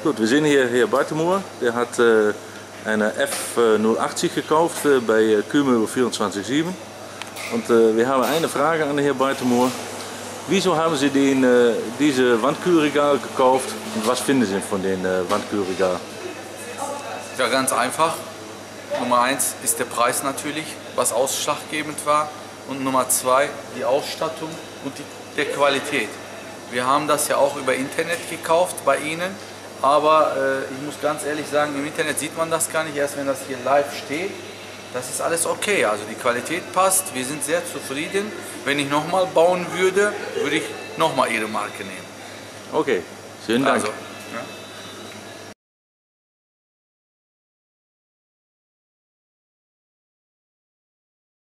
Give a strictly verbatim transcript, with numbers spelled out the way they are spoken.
Gut, wir sehen hier Herr Bartemoer, der hat äh, eine F null achtzig gekauft äh, bei äh, Kühlmöbel vierundzwanzig sieben. Und äh, wir haben eine Frage an den Herrn Bartemoer. Wieso haben Sie den, äh, diese Wandkühlregal gekauft und was finden Sie von den äh, Wandkühlregal? Ja, ganz einfach. Nummer eins ist der Preis natürlich, was ausschlaggebend war. Und Nummer zwei die Ausstattung und die, der Qualität. Wir haben das ja auch über Internet gekauft bei Ihnen. Aber äh, ich muss ganz ehrlich sagen, im Internet sieht man das gar nicht, erst wenn das hier live steht. Das ist alles okay, also die Qualität passt, wir sind sehr zufrieden. Wenn ich nochmal bauen würde, würde ich nochmal Ihre Marke nehmen. Okay, vielen Dank. Also, ja.